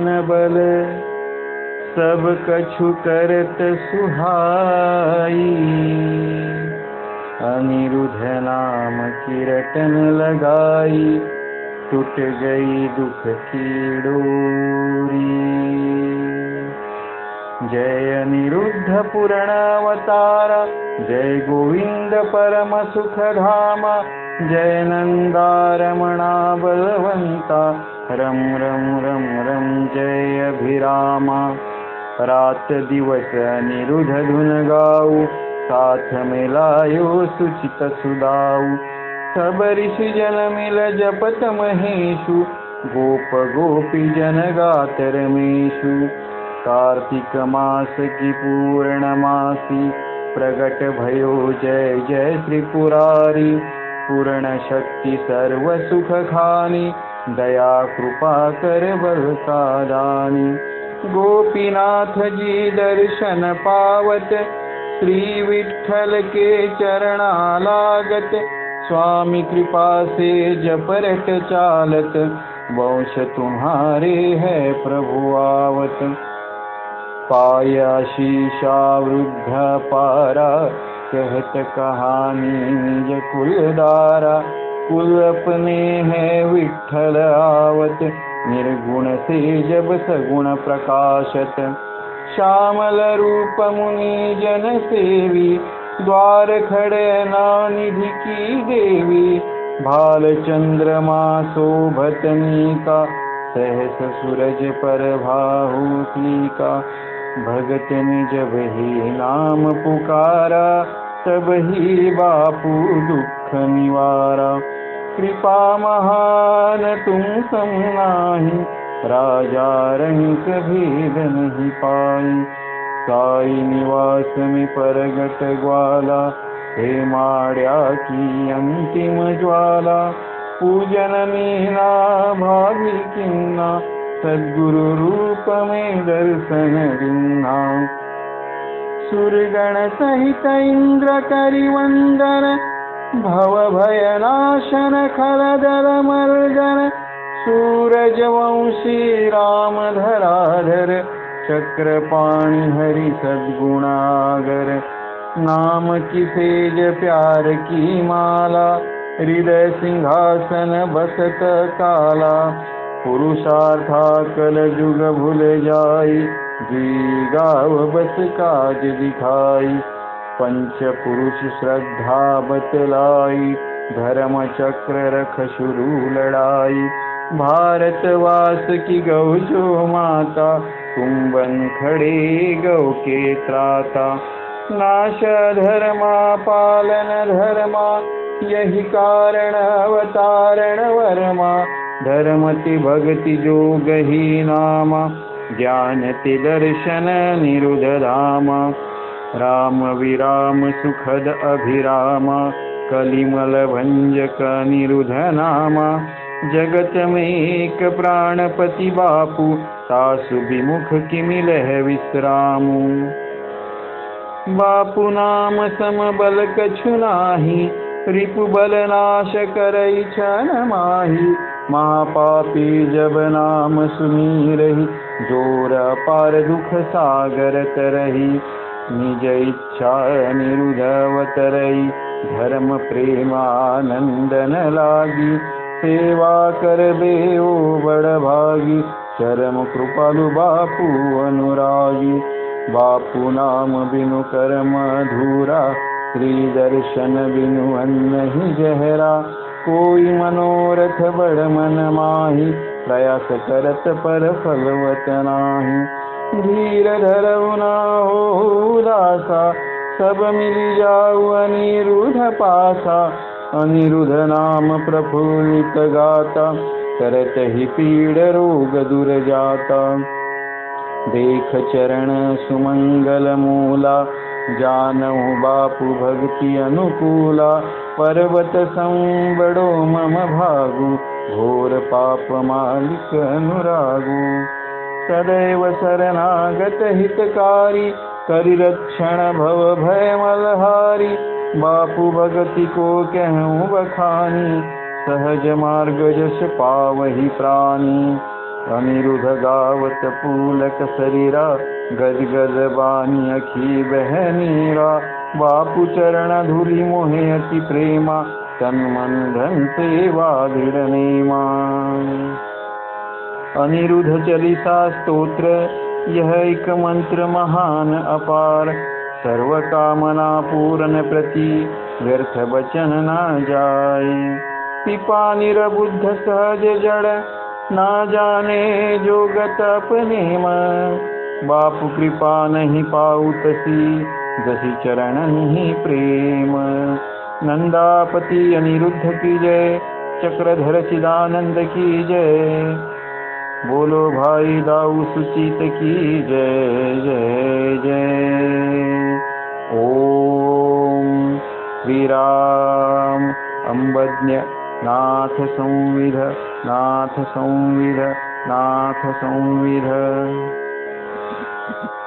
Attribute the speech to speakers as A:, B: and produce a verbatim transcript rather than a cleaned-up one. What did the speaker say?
A: मन बल सब कछु करत सुहाई। अनिरुद्ध नाम की रटन लगाई टूट गई दुख की डोरी। जय अनिरुद्ध पूर्णावतारा जय गोविंद परम सुख धामा। जय नंदारमणा बलवंता रम रम रम रम जय अभिरामा। रात दिवस अनिरुद्ध धुन गाऊ साथ मिलायो सुचित सुदाऊ। सब ऋषि जन मिल जपत महेशु गोप गोपी जन गात रमेशु। कार्तिक मास की पूर्णमासी प्रगट भयो जय जय त्रिपुरारी। पूर्ण शक्ति सर्व सुख खानी दया कृपा कर बल का दानी। गोपीनाथ जी दर्शन पावत श्री विठ्ठल के चरणालागत। स्वामी कृपा से जप रट चालत वंश तुम्हारे है प्रभु आवत। पाया शीशा वृद्ध पारा कहत कहानी निज कुलदारा। कुल अपने है विठ्ठल आवत निर्गुण से जब सगुण प्रकाशत। श्यामल रूप मुनि जन सेवी द्वार खड़े नानिधि की देवी। भाल चंद्रमा शोभतनी का सहस सूरज पर भाहु का। भगत ने जब ही नाम पुकारा तब ही बापू दुख निवारा। कृपा महान तुम समनाहि राजा रंक भेद नहीं पाई। साई निवास में परगट ग्वाला हे माड़िया की अंतिम ज्वाला। पूजन मीना भाभी किन्ना सद्गुरु रूप में दर्शन दिन्ना। सुरगण सहित इंद्र करि वंदन भव भय नाशन खलदल मर्दन। सूरज वंशी राम धराधर चक्रपाणि हरि सद्गुणागर। नाम की सेज प्यार की माला हृदय सिंहासन बसत काला। पुरुषार्था कल जुग भूल जाई जी गाव बस काज दिखाई। पंच पुरुष श्रद्धा बतलाई धर्म चक्र रख शुरू लड़ाई। भारतवास की गौ जो माता कुंभन खड़े गौ के त्राता। नाश धर्मा पालन धर्मा यही कारण अवतारण वर्मा। धर्मति भक्ति जोग ही नामा ज्ञानति दर्शन निरुद्ध धामा। राम विराम सुखद अभिरामा कलिमल भंजक निरुद्ध नामा। जगत में एक प्राणपति बापू तासु विमुख की मिलह विश्रामु। बापू नाम सम बल कछु नाही रिपु बल नाश करई छन माही। महापापी जब नाम सुनी रही जोर पार दुख सागर तरही। निज इच्छा निरुद्धवत रही धर्म प्रेम आनंद न लागी। सेवा कर बेओ बड़ भागी चरम कृपालु बापू अनुरागी। बापू नाम बिनु कर्म अधूरा श्री दर्शन बिनु अन्न ही जहरा। कोई मनोरथ बड़ मन माही प्रयास करत पर फलवत नाही। धीर धरऊ ना हो उदासा सब मिल जाऊ अनिरुद्ध पासा। अनिरुद्ध नाम प्रफुल्लित गाता करत ही पीड़ रोग दूर जाता। देख चरण सुमंगल मूला जानहु बापू भक्ति अनुकूला। पर्वत सं बड़ो मम भागु घोर पाप मालिक अनुरागु। सदैव शरणागत हितकारी करि रक्षण भव भय मलहारी। बापू भगति को कहूँ बखानी सहज मार्ग जस पावहि प्राणी। अनिरुद्ध गावत पुलक शरीरा, गदगद बानी अखी बहनीरा। बापू चरण धूलि मोहे अति प्रेमा, तन मन धन सेवा दृढ़ नेमा। अनिरुद्ध चालीसा स्तोत्र, यह एक मंत्र महान अपार। सर्व कामना पूर्ण प्रति, व्यर्थ वचन न जाय। पिपा निरबुद्ध सहज जड़, ना जाने जोगत अपने मन। बापू कृपा नहीं पाऊ तसी, जसी चरण नहीं प्रेम। नंदापति अनिरुद्ध की जय, चक्रधर चिदानंद की जय। बोलो भाई दाऊ सुचित की जय जय जय। ओम श्री राम अम्बज्ञ नाथ संविध, नाथ संविध, नाथ संविध।